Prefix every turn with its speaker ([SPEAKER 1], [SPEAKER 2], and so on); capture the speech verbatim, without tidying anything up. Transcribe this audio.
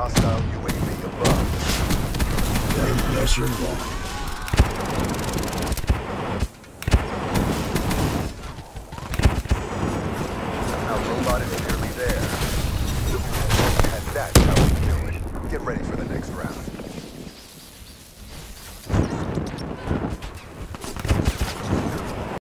[SPEAKER 1] hostile U A V above.
[SPEAKER 2] Unless you're wrong.
[SPEAKER 1] Our robot is nearly there. And that's how we do it. Get ready for the next round.